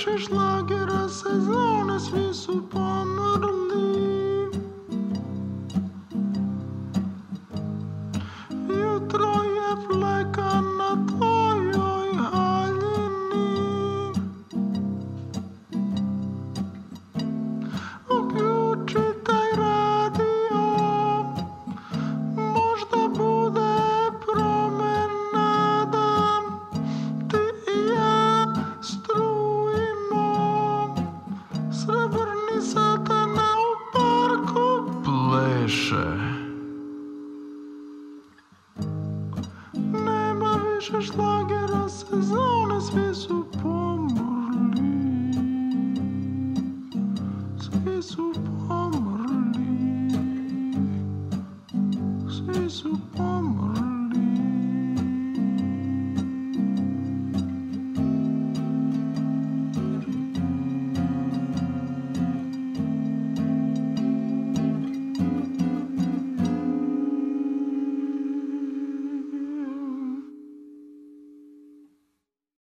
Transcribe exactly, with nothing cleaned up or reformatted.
više šlagera sezone, svi su pomrli. Jutro je fleka na tvojoj haljini. Uključi taj radio, možda bude promena da ti i ja strujimo. Srebrni satana u parku pleše. Nema više šlagera sezone, svi su pomrli. Svi su pomrli. Svi su pomrli.